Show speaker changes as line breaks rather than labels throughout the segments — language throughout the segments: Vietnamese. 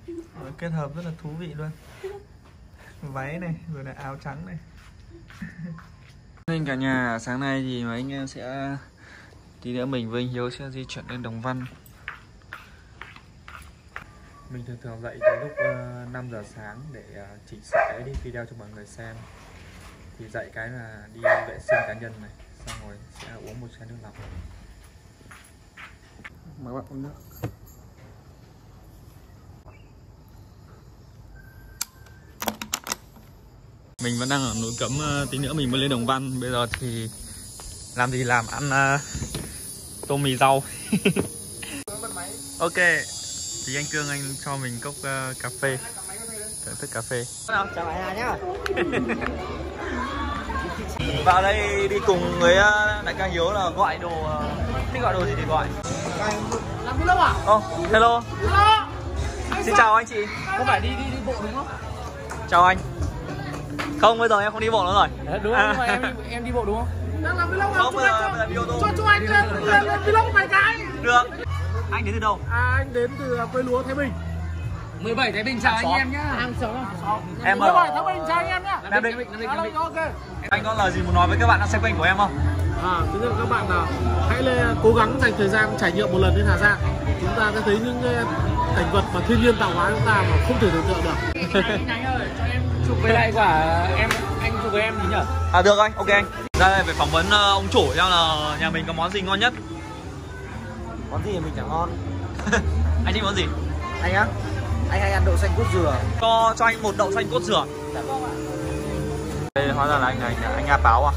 Kết hợp rất là thú vị luôn. Váy này, rồi là áo trắng này. Nên cả nhà, sáng nay thì mấy anh em sẽ tí nữa mình với anh Hiếu sẽ di chuyển lên Đồng Văn. Mình thường dậy từ lúc 5 giờ sáng để chỉnh sửa edit video cho mọi người xem. Thì dậy cái là đi vệ sinh cá nhân này, xong rồi sẽ uống một chén nước lọc. Mời các bạn uống nước. Mình vẫn đang ở núi Cấm, tí nữa mình mới lên Đồng Văn. Bây giờ thì làm gì làm, ăn tô mì rau. Ok, thì anh Cương anh cho mình cốc cà phê, thưởng thức cà phê.
Chào bạn Hà nhá.
Vào đây đi cùng với đại ca Hiếu là gọi đồ, thích gọi đồ gì thì gọi.
Làm vlog à?
Hello.
Hello.
Xin chào anh chị.
Không phải đi bộ đúng không?
Chào anh. Không, bây giờ em không đi bộ nữa rồi.
Đúng không? Nhưng mà em đi bộ đúng không? Đang làm vlog
không? Bây giờ đi ô tô.
Cho anh lên vlog vài cái.
Được. Anh đến từ đâu?
Anh đến từ quê lúa Thái Bình. 17 Thái Bình, chào anh em nhá. Hàng xóm.
Em
17 Thái Bình, chào anh em nhá.
Nam Định.
Ok.
Anh có lời gì muốn nói với các bạn đang xem kênh của em không?
Thứ nhất là các bạn là hãy lên cố gắng dành thời gian trải nghiệm một lần đến Hà Giang. Chúng ta sẽ thấy những cảnh vật và thiên nhiên tạo hóa chúng ta mà không thể tưởng tượng được. Anh ơi, cho em chụp với lại quả anh chụp với em gì nhỉ?
Được anh, ok anh. Ra đây phải phỏng vấn ông chủ xem là nhà mình có món gì ngon nhất.
Món gì mình chẳng ngon.
Anh thích món gì?
Anh á? Anh hay ăn đậu xanh cốt dừa.
Cho anh một đậu xanh cốt dừa.
Dạ vâng ạ.
Đây hóa ra là anh A Páo à?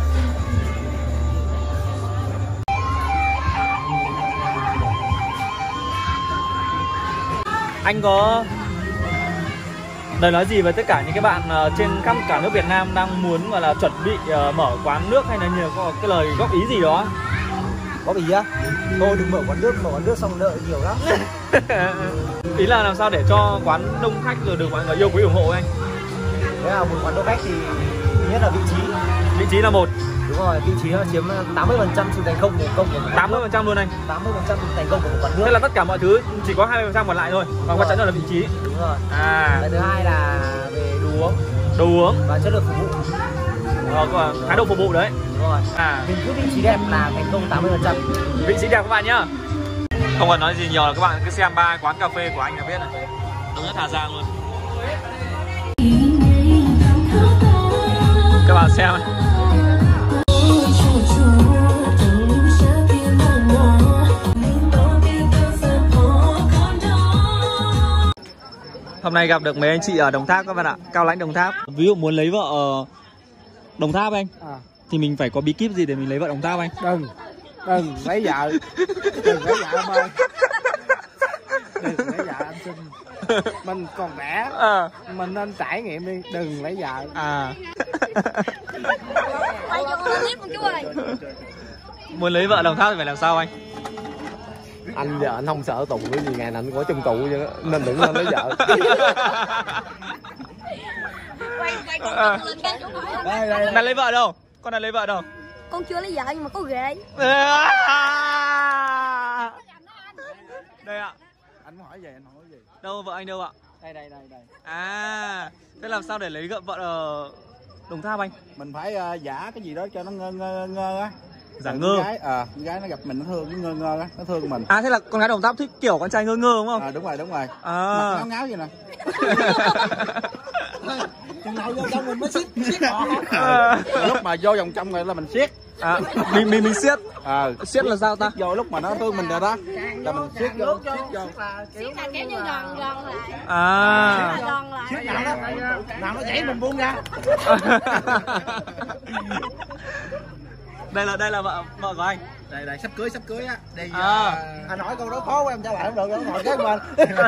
Anh có lời nói gì với tất cả những cái bạn trên khắp cả nước Việt Nam đang muốn gọi là chuẩn bị mở quán nước, hay là có cái lời góp ý gì đó?
Góp ý á? Thôi đừng mở quán nước xong nợ nhiều lắm.
Ý là làm sao để cho quán đông khách rồi được mọi người yêu quý ủng hộ anh.
Thế là một quán đông khách thì thứ nhất là vị trí.
Vị trí là một.
Đúng rồi, vị trí nó chiếm 80% sự thành công của
80% luôn anh.
80% sự thành công của một quán nước.
Thế là tất cả mọi thứ chỉ có 20% còn lại thôi. Và quan trọng nhất là vị trí.
Đúng rồi.
Cái
thứ hai là về đồ uống và chất lượng phục vụ.
Thái độ phục vụ đấy.
Đúng rồi. Mình cứ vị trí đẹp là thành công 80%.
Vị trí đẹp các bạn nhá. Không cần nói gì nhiều, là các bạn cứ xem 3 quán cà phê của anh là biết này. Đúng nhất Hà Giang luôn. Các bạn xem này. Hôm nay gặp được mấy anh chị ở Đồng Tháp các bạn ạ, Cao Lãnh Đồng Tháp. Ví dụ muốn lấy vợ ở Đồng Tháp anh, thì mình phải có bí kíp gì để mình lấy vợ Đồng Tháp anh?
Đừng lấy vợ. Đừng lấy vợ em ơi. Đừng lấy vợ anh xin. Mình còn trẻ, mình nên trải nghiệm đi, đừng lấy vợ.
Muốn lấy vợ Đồng Tháp thì phải làm sao anh?
Anh giờ anh không sợ tù cái gì, ngày nào anh có trong tù vậy nên đừng nên lấy vợ.
Này lấy vợ đâu? Con này lấy vợ đâu?
Con chưa lấy vợ nhưng mà có ghệ.
Đây ạ.
Anh hỏi gì, anh hỏi gì?
Đâu vợ anh đâu ạ?
Đây.
Thế làm sao để lấy vợ ở Đồng Tháp anh?
Mình phải giả cái gì đó cho nó ngơ á.
Giả ngơ.
Con gái nó gặp mình nó thương, nó ngơ á, nó thương mình.
Thế là con gái Đồng Tháp thích kiểu con trai ngơ đúng không?
Đúng rồi. Mặt ngáo vậy nè. Chừng nào vô trong mình mới siết lúc mà vô vòng trong rồi là mình siết.
Mình siết. Siết là sao ta?
Vô lúc mà nó thương mình rồi đó là mình siết vô.
Siết là kéo như gòn lại.
Siết nào nó dãy mình buông ra.
Đây là vợ của anh.
Đây sắp cưới á. Đây anh hỏi câu đó khó quá em trả lại không được, ngồi kế bên.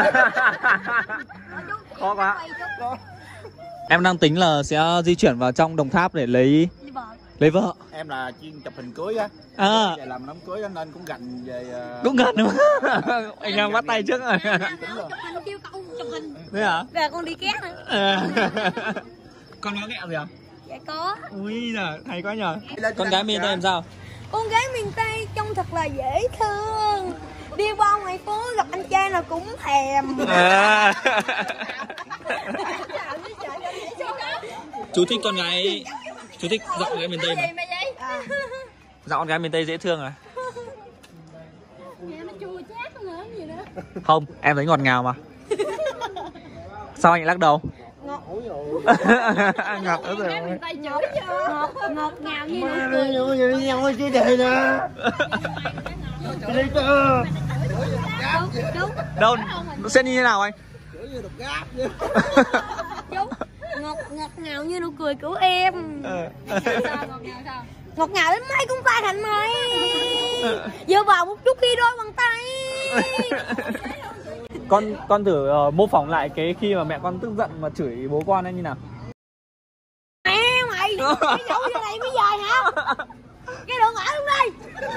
Khó quá. Em đang tính là sẽ di chuyển vào trong Đồng Tháp để lấy vợ.
Em là chuyên chụp hình cưới á. Về làm đám cưới đó nên cũng gành về.
Cũng gần đúng không? Anh em bắt tay trước rồi.
Chụp hình.
Thế hả?
Về con đi két nữa.
Con có nghẹo gì à?
Dạ có.
Ui giời, hay quá nhờ. Con gái miền Tây làm sao?
Con gái miền Tây trông thật là dễ thương. Đi qua ngoài phố gặp anh trai nào cũng thèm.
Chú thích con gái, chú thích giọng gái miền Tây mà. Giọng con gái miền Tây dễ thương à? Không, em thấy ngọt ngào mà. Sao anh lại lắc đầu?
Ngọt.
Ngọt nữa rồi.
Ngọt ngào như nụ cười.
Chứ đây nè.
Đúng.
Đâu, nó sẽ như thế nào anh?
Đúng. Ngọt ngào như nụ cười của em. Ngọt ngào đến mấy cũng tay thành mây. Dựa vào một chút khi đôi bằng tay.
Con thử mô phỏng lại cái khi mà mẹ con tức giận mà chửi bố con ấy như nào?
Mẹ mày, cái vụ như này bây giờ hả? Cái đồ ngõ luôn đây.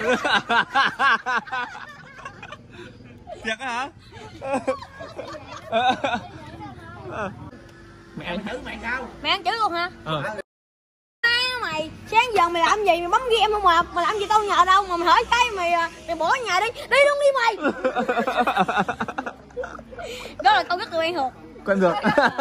Thiệt hả? Mẹ anh chửi mày sao?
Mẹ ăn chửi luôn hả? Mày sáng giờ mày làm gì, mày bấm game không mà mày làm gì tao nhờ đâu mà mày hỏi cái mày bỏ nhà đi luôn đi mày. Đó là câu rất quen thuộc.
Quen được.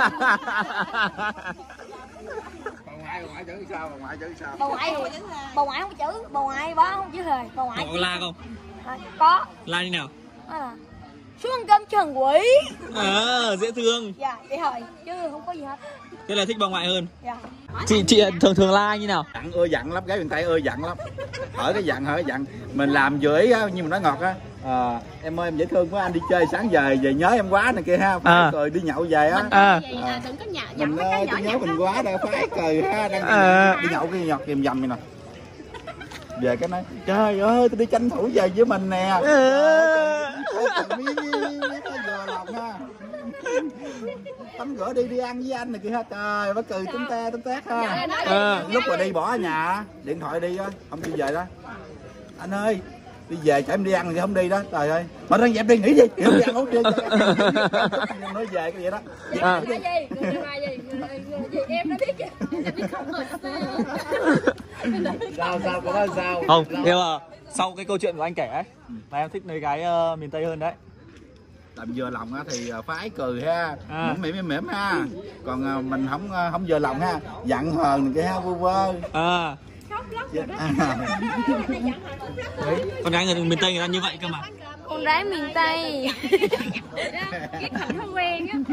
Bà ngoại không chửi, bà ngoại bá không chửi hề, bà ngoại.
Có la không?
Có.
La như nào?
Xuống ăn cơm cho thằng quỷ.
Dễ thương.
Dạ, vậy thôi, chứ không có gì hết.
Thế là thích bà ngoại hơn.
Dạ.
Chị thường la như nào?
Giận lắm, gái miền Tây giận lắm. Hỏi cái giận mình làm dưới nhưng mà nói ngọt á. Em ơi em dễ thương quá, anh đi chơi sáng giờ về nhớ em quá này kia ha, phải cười đi nhậu về á.
Đừng có nhạo
Mình tôi nhớ mình quá đâu, phải cười ha, đang đi nhậu kia nhọt kìm dầm vậy nè. Về cái nói trời ơi tôi đi tranh thủ về với mình nè. Vừa lòng ha. Tắm rửa đi ăn với anh này kia ha, trời nó cười tính tét ha. Lúc mà đi bỏ ở nhà điện thoại đi á, không chịu về đó. Anh ơi đi về cho em đi ăn thì không đi đó, trời ơi mà đang dẹp đi nghỉ gì không đi ăn uống đi. Nói về cái vậy đó.
Em đã biết không rồi
Sao có sao?
Không, nhưng mà sau cái câu chuyện của anh kể ấy là em thích nơi gái miền Tây hơn đấy.
Làm vừa lòng á thì phái cười ha, mỉm ha. Còn mình không vừa lòng ha, giận hờn cái ha, vu vơ.
Con gái người miền Tây người ta như vậy cơ mà.
Con gái miền Tây. Cái khẩn không quen á.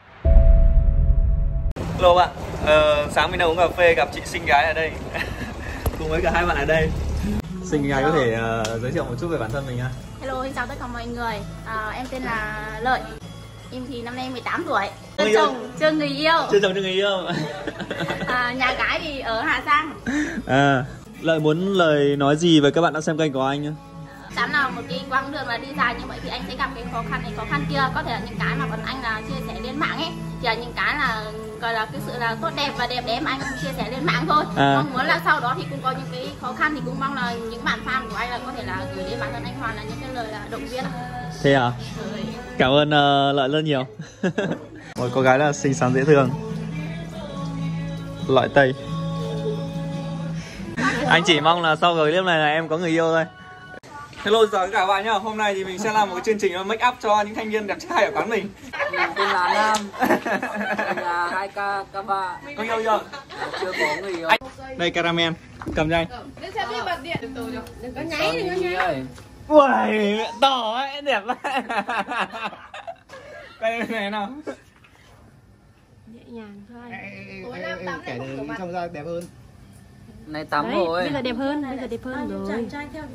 Hello bạn, sáng mình đang uống cà phê gặp chị xinh gái ở đây. Cùng với cả hai bạn ở đây. Xinh gái có thể giới thiệu một chút về bản thân mình ha.
Hello, xin chào tất cả mọi người. Em tên là Lợi. Em thì năm nay 18 tuổi. Chưa chồng, chưa người yêu.
Chưa chồng, chưa người yêu.
Nhà gái thì ở Hà Giang.
Lợi muốn lời nói gì với các bạn đã xem kênh của anh nhá?
Chắn là một cái quãng đường là đi dài như vậy thì anh sẽ gặp cái khó khăn này khó khăn kia. Có thể là những cái mà bọn anh là chia sẻ lên mạng ấy, thì là những cái là gọi là cái sự là tốt đẹp và đẹp đẽ mà anh chia sẻ lên mạng thôi. Mong muốn là sau đó thì cũng có những cái khó khăn thì cũng mong là những bạn fan của anh là có thể là gửi đến bản thân anh Hoàn là những cái lời là động viên.
Thế à? Cảm ơn Lợi rất nhiều. Một cô gái là xinh xắn dễ thương. Lợi Tây. Anh chỉ mong là sau clip này là em có người yêu thôi. Hello chào tất cả các bạn nhá. Hôm nay thì mình sẽ làm một cái chương trình make up cho những thanh niên đẹp trai ở quán mình.
Mình tên là Nam. Mình là 2K3.
Có yêu chưa?
Chưa có người yêu.
Đây caramel, cầm cho anh.
Đừng có nháy, đừng có nháy.
Ui, đỏ ấy, đẹp quá. Quay đây này nào.
Nhẹ nhàng thôi.
Kể trong ra đẹp hơn.
Này tắm rồi.
Bây giờ đẹp hơn rồi.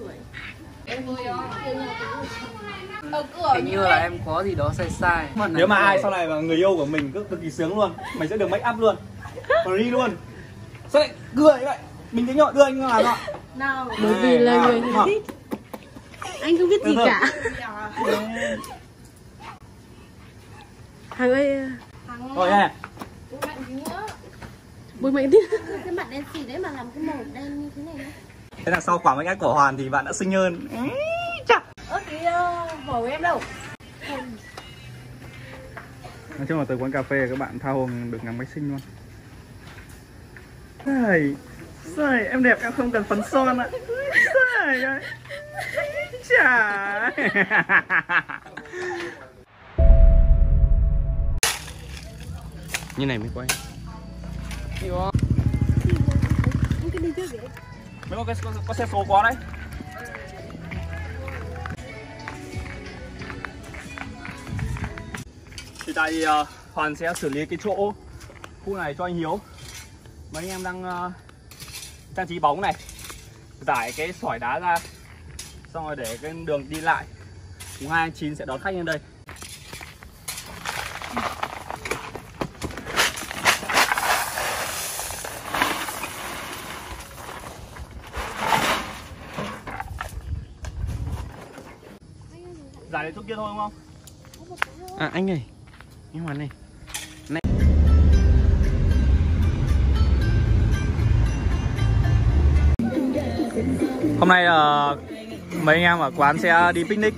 Hình như là em có gì đó sai.
Nếu mà ai sau này mà người yêu của mình cứ cực kỳ sướng luôn, mình sẽ được make up luôn, free luôn. Sao lại cười vậy? Mình tính nhọ đưa anh làm nọ.
Nào.
Bởi vì là người thích. Anh không biết gì cả. Thằng ơi.
Thôi nha.
Bùi mạnh tiếp. Cái mặt đen xì đấy mà làm cái màu đen như thế này.
Thế là sau quả make up của Hoàn thì bạn đã xinh hơn.
Cái màu em đâu?
Nói chung là tới quán cà phê các bạn tha hồ được ngắm máy xinh luôn. Trời, em đẹp em không cần phấn son ạ. Trời ơi. Chà. Như này mới quay. Mấy có xe số có đấy. Thì tại vì Hoàn sẽ xử lý cái chỗ khu này cho anh Hiếu. Mấy anh em đang trang trí bóng này, giải cái sỏi đá ra, xong rồi để cái đường đi lại. Mùng 2/9 sẽ đón khách lên đây. Giải đến chỗ kia thôi đúng không? À anh này, anh Hoàn này. Hôm nay mấy anh em ở quán sẽ đi picnic.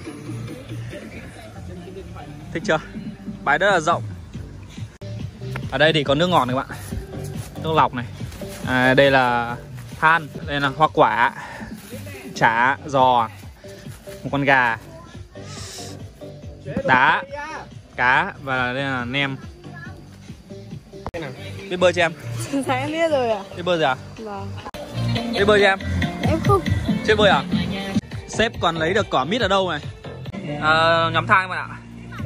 Thích chưa? Bãi rất là rộng. Ở đây thì có nước ngọt này các bạn, nước lọc này. Đây là than, đây là hoa quả, chả, giò, một con gà, đá, cá và đây là nem. Biết bơi cho em?
Sáng em biết rồi à?
Biết bơi rồi à?
Vâng.
Biết bơi cho em?
Em không.
Chưa bơi à? Sếp còn lấy được quả mít ở đâu này? Nhóm thang các bạn ạ.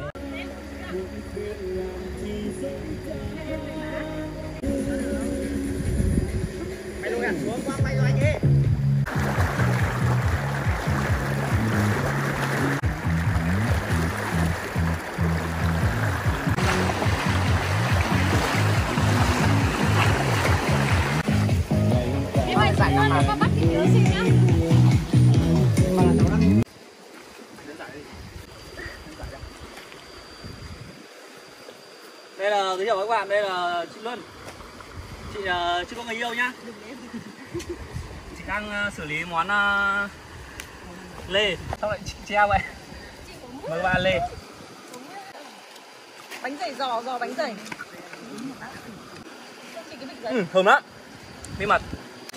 Đây là giới thiệu với các bạn, đây là chị Luân. Chị chưa có người yêu nhá. Chị đang xử lý món lê. Sao lại treo vậy? Mời các bạn lê.
Bánh dày giò bánh dày.
Thơm lắm. Bí mật.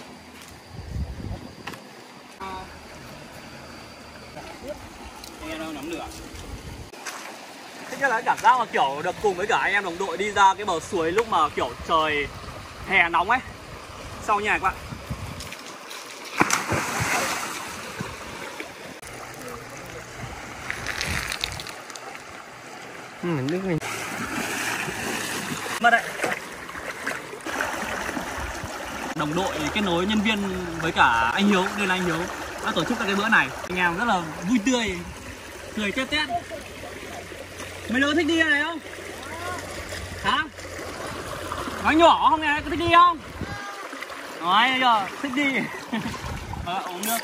Anh em đâu nắm lửa. Thích nhất là cảm giác mà kiểu được cùng với cả anh em đồng đội đi ra cái bờ suối lúc mà kiểu trời hè nóng ấy. Sau nhà các bạn. Nước mình mất đấy. Đồng đội kết nối nhân viên với cả anh Hiếu, nên là anh Hiếu đã tổ chức cái bữa này. Anh em rất là vui tươi, cười tét tét. Mấy đứa thích đi này không? Hả? Nói nhỏ không nghe, có thích đi không? Nói giờ thích đi. Uống nước.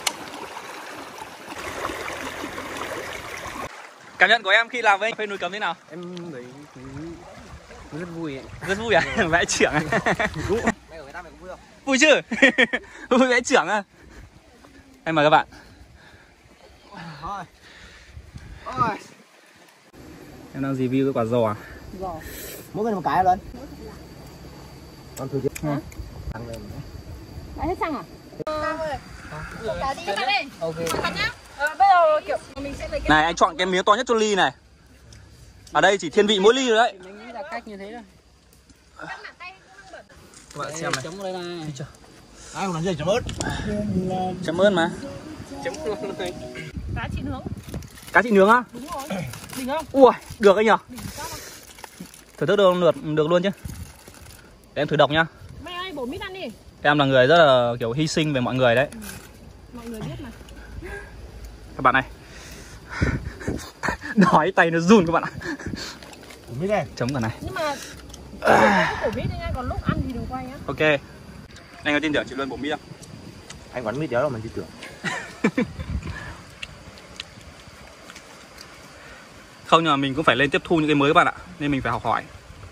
Cảm nhận của em khi làm với phê núi cấm thế nào?
Em thấy rất vui ấy.
Rất vui à? Vẽ trưởng à?
Mày ở Việt Nam mày có vui không?
Vui chứ? Vui vẽ trưởng à? Em mời các bạn. Em đang review cái quả giò à?
Giò.
Mỗi người một cái luôn. Con thử chưa?
Hả?
Tăng lên.
Lại hết xăng à? Cả đi các bạn ơi.
Ok.
Bây giờ kiểu mình sẽ lấy cái...
Này anh chọn cái miếng to nhất cho ly này. Ở đây chỉ thiên vị mỗi ly rồi đấy.
Mình nghĩ là cách như thế thôi.
Các bạn xem này.
Chấm vào đây này.
Ai không làm gì chấm ớt.
Chấm ớt mà.
Cá chị nướng.
Cá chị nướng á?
Đúng rồi. Đỉnh không?
Ui, được anh nhở? Thử thức được luôn chứ. Để em thử đọc nhá.
Mày ơi, bổ mít ăn đi.
Em là người rất là kiểu hy sinh về mọi người đấy.
Mọi người biết mà.
Các bạn này. Nói tay nó run các bạn ạ.
Bổ mít đây.
Chấm cả này.
Nhưng mà bổ mít đi nha, còn lúc ăn thì đừng quay nhá.
Ok. Anh có tin tưởng chị Luân bổ mít không?
Anh quán mít đéo là mình tin tưởng.
Không, nhưng mà mình cũng phải lên tiếp thu những cái mới các bạn ạ. Nên mình phải học hỏi.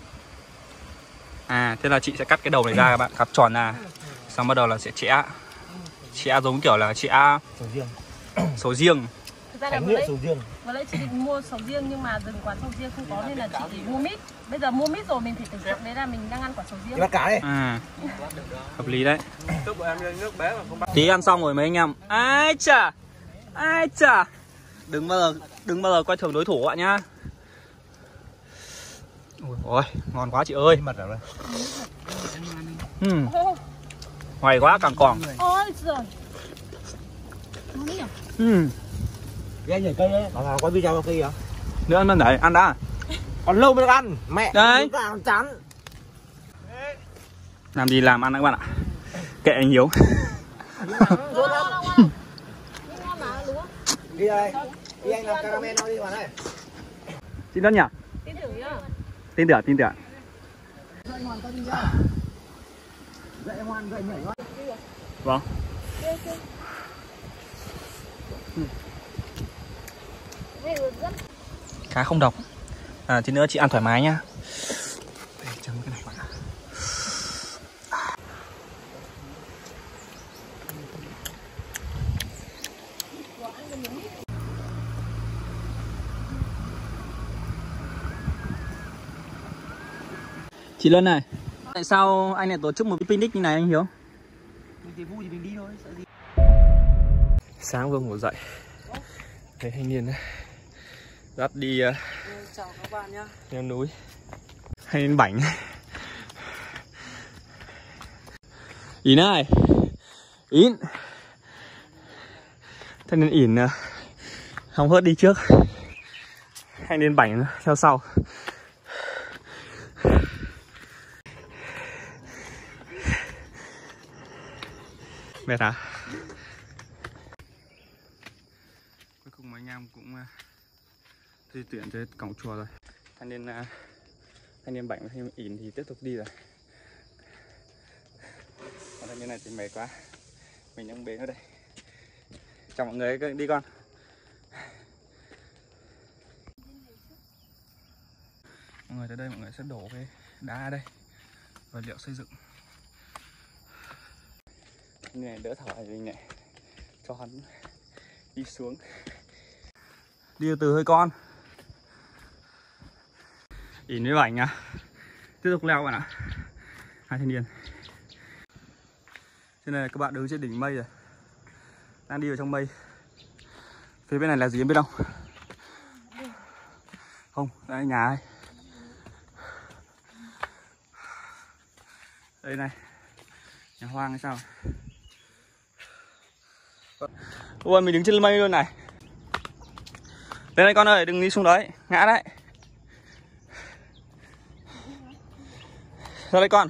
Thế là chị sẽ cắt cái đầu này ra các bạn. Cắt tròn ra. Xong bắt đầu là sẽ chĩa. Chĩa giống kiểu là chĩa
Sầu riêng.
sầu riêng.
Thực ra là vừa nãy chị định mua sầu riêng nhưng mà dừng quán sầu riêng không có nên là chị chỉ mua mít. Bây giờ mua mít rồi mình phải tưởng tượng đấy là mình đang ăn quả sầu riêng.
Bắt cá đi.
Hợp lý đấy. Tí ăn xong rồi mấy anh em. Ai chà. Ai chà, đừng bao giờ coi thường đối thủ các bạn nhá. Ôi, ngon quá chị ơi.
Mật ở đây.
Hoài quá càng còn.
Ôi giời.
Ghê nhảy cây ấy. Bảo quay video kia kìa.
Nữa ăn đấy, ăn đã.
Còn lâu mới được ăn. Mẹ.
Đấy.
Còn chán.
Làm gì làm ăn các bạn ạ. Kệ anh Hiếu.
Đi đây. Đi anh làm caramel nó đi vào đây.
Xin đơn nhỉ?
Tin tưởng nhá.
Tin tưởng.
Dạy ngoan dạy nhảy ngoan.
Vâng. Cá không độc. Tí nữa chị ăn thoải mái nhá. Đây, chấm cái này bạn ạ. Chị Luân này, tại sao anh lại tổ chức một cái picnic như này anh Hiếu? Mình thấy vui thì mình đi thôi, sợ gì. Sáng vừa ngủ dậy, thấy thanh niên dắt đi
Chào các bạn nhá.
leo núi. Thanh niên bảnh. Ín ơi, Ín. Thanh niên ỉn hóng hớt đi trước, thanh niên bảnh theo sau. Mệt hả? Cuối cùng anh em cũng di chuyển tới cổng chùa rồi. Thanh niên bảnh và thanh niên ỉn thì tiếp tục đi rồi. Còn thanh niên này thì mệt quá, mình đang bế ở đây. Chào mọi người, đi con. Mọi người tới đây mọi người sẽ đổ cái đá ở đây, vật liệu xây dựng. Như này đỡ thở thì này cho hắn đi xuống. Đi từ từ hơi con. Ỉn với bảnh tiếp tục leo bạn ạ. Hai thanh niên. Trên này các bạn đứng trên đỉnh mây rồi, đang đi vào trong mây. Phía bên này là gì em biết không? Không, đây nhà ấy. Đây này, nhà hoang hay sao? Ôi mình đứng trên mây luôn này. Lên đây con ơi, đừng đi xuống đấy, ngã đấy. Ra đây con.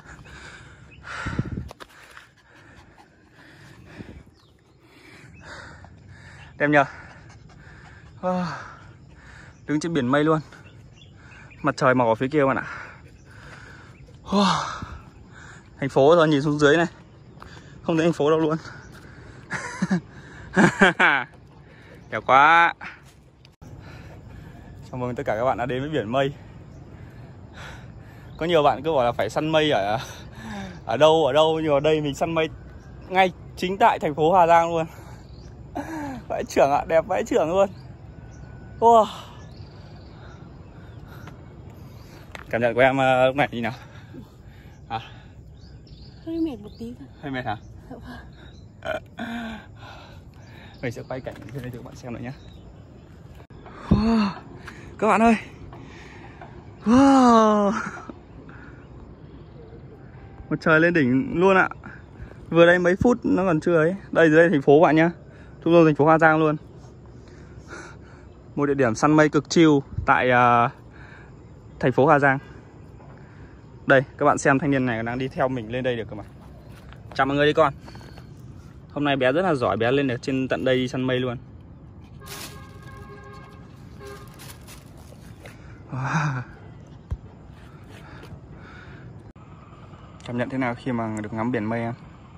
Đẹp nhờ. Đứng trên biển mây luôn. Mặt trời mọc ở phía kia bạn ạ. Thành phố rồi, nhìn xuống dưới này không thấy thành phố đâu luôn. Đẹp quá. Chào mừng tất cả các bạn đã đến với biển mây. Có nhiều bạn cứ bảo là phải săn mây ở đâu, nhưng ở đây mình săn mây ngay chính tại thành phố Hà Giang luôn. Vãi chưởng ạ, đẹp vãi chưởng luôn. Wow. Cảm nhận của em lúc này như nào? Hả?
Hơi mệt một tí thôi.
Hơi mệt hả? Mình sẽ quay cảnh trên đây cho các bạn xem nữa nhé. Wow. Các bạn ơi. Wow. Mặt trời lên đỉnh luôn ạ. Vừa đây mấy phút nó còn chưa ấy. Đây dưới đây thành phố các bạn nhá. Trung tâm thành phố Hà Giang luôn. Một địa điểm săn mây cực chill tại thành phố Hà Giang. Đây, các bạn xem thanh niên này đang đi theo mình lên đây được cơ mà. Chào mọi người đi con. Hôm nay bé rất là giỏi, bé lên được trên tận đây đi săn mây luôn. Wow. Cảm nhận thế nào khi mà được ngắm biển mây em?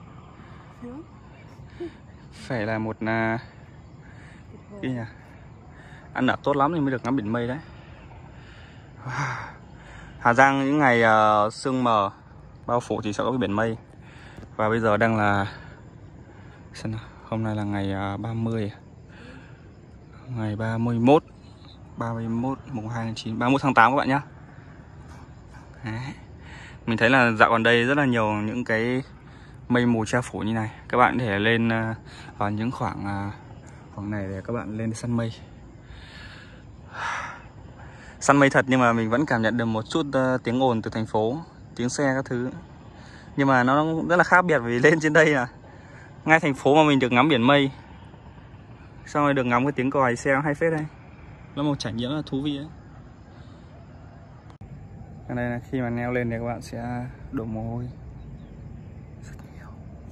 Phải là một cái nhỉ? Ăn ở tốt lắm thì mới được ngắm biển mây đấy. Wow. Hà Giang những ngày sương mờ bao phủ thì sẽ có cái biển mây. Và bây giờ đang là hôm nay là ngày 30, ngày 31 mùng 2 tháng 9, 31 tháng 8 các bạn nhé. Đấy. Mình thấy là dạo gần đây rất là nhiều những cái mây mù che phủ như này. Các bạn có thể lên vào những khoảng Phòng này để các bạn lên săn mây. Săn mây thật nhưng mà mình vẫn cảm nhận được một chút tiếng ồn từ thành phố, tiếng xe các thứ. Nhưng mà nó rất là khác biệt vì lên trên đây là ngay thành phố mà mình được ngắm biển mây. Xong rồi được ngắm cái tiếng còi xe hay phết đây. Nó một trải nghiệm rất là thú vị đấy. Ở đây là khi mà leo lên thì các bạn sẽ đổ mồ hôi rất nhiều.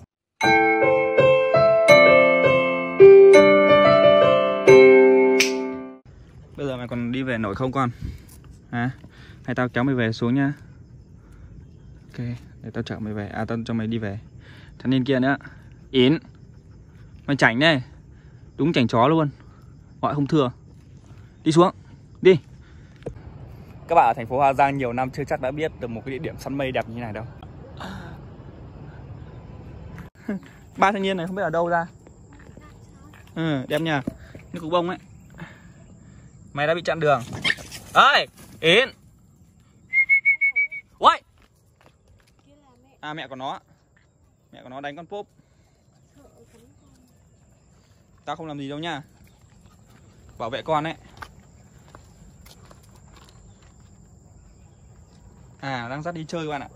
Bây giờ mày còn đi về nổi không con? Hả? Hay tao kéo mày về xuống nhá. Ok, để tao chở mày về. À, tao cho mày đi về. Thằng bên kia nữa. Yến, mày chảnh đây. Đúng chảnh chó luôn. Gọi không thừa. Đi xuống, đi. Các bạn ở thành phố Hà Giang nhiều năm chưa chắc đã biết được một cái địa điểm săn mây đẹp như này đâu. Ba thanh niên này không biết ở đâu ra. Đẹp nhỉ. Như cục bông ấy. Mày đã bị chặn đường. Ơi, Yến. Ôi. À, mẹ của nó. Mẹ của nó đánh con Pop. Tao không làm gì đâu nha. Bảo vệ con ấy. À, đang dắt đi chơi các bạn ạ.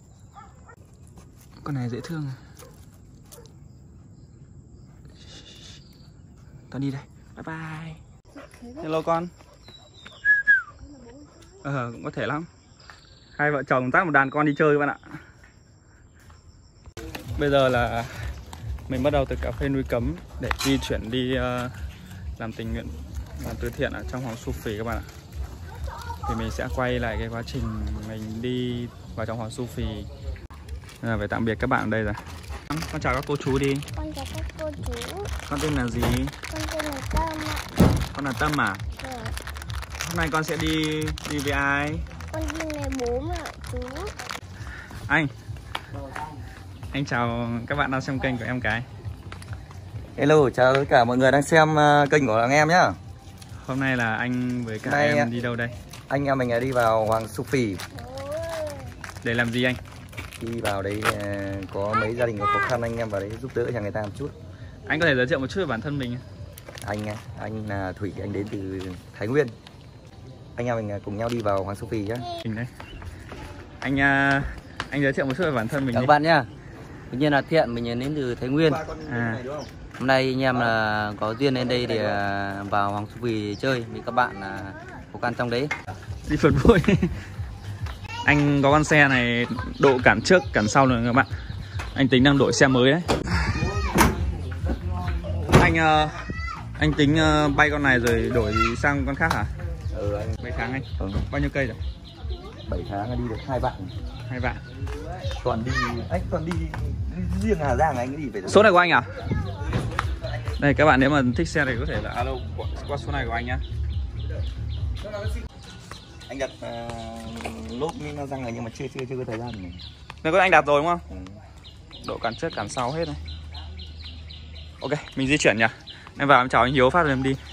Con này dễ thương. Tao đi đây. Bye bye. Hello con. Cũng có thể lắm. Hai vợ chồng dắt một đàn con đi chơi các bạn ạ. Bây giờ là mình bắt đầu từ cà phê Núi Cấm để di chuyển đi làm tình nguyện, làm từ thiện ở trong Hoàng Su Phì các bạn ạ. Thì mình sẽ quay lại cái quá trình mình đi vào trong Hoàng Su Phì. Phải tạm biệt các bạn ở đây rồi. Con chào các cô chú đi.
Con chào các cô chú.
Con tên là gì?
Con tên là Tâm ạ.
Con là Tâm à?
Dạ.
Hôm nay con sẽ đi với ai?
Con đi với bố mẹ chú.
Anh chào các bạn đang xem kênh của em cái.
Hello, chào tất cả mọi người đang xem kênh của em nhá.
Hôm nay là anh với cả
Đây,
em đi đâu đây?
Anh em mình đi vào Hoàng Su Phì.
Để làm gì anh?
Đi vào đấy có mấy gia đình có khó khăn, anh em vào đấy giúp đỡ cho người ta một chút.
Anh có thể giới thiệu một chút về bản thân mình?
Anh là Thủy, anh đến từ Thái Nguyên. Anh em mình cùng nhau đi vào Hoàng Su Phì nhá.
Mình đây. Anh giới thiệu một chút về bản thân mình.
Các bạn nhá. Tự nhiên là Thiện, mình đến từ Thái Nguyên. Hôm nay anh em là có duyên lên đây để vào Hoàng Su Phì chơi với các bạn khó khăn trong đấy.
Đi phượt vui. Anh có con xe này độ cản trước cản sau rồi các bạn. Anh tính đang đổi xe mới đấy. Anh tính bay con này rồi đổi sang con khác hả?
Anh.
Mấy tháng anh? Bao nhiêu cây rồi?
7 tháng là đi được 2 vạn.
2 vạn.
Toàn đi riêng Hà Giang anh đi về.
Số này của anh à? Đây các bạn, nếu mà thích xe này có thể là alo qua số này của anh nhá.
Anh đặt lốp nó răng rồi nhưng mà chưa có thời gian này.
Đây có anh đặt rồi đúng không? Độ cản trước cản sau hết rồi. Ok, mình di chuyển nhỉ. Em vào em chào anh Hiếu phát rồi em đi.